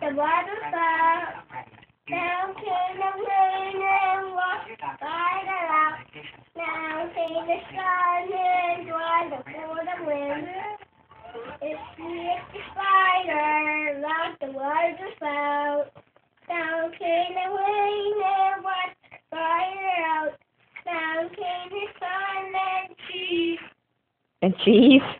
the waterfall. Down came the rain and washed by the rock. Now came the sun and dried before the wind. It's the spider, like the waterfall. Down came the rain and washed the fire out. Down came the sun and cheese. And cheese.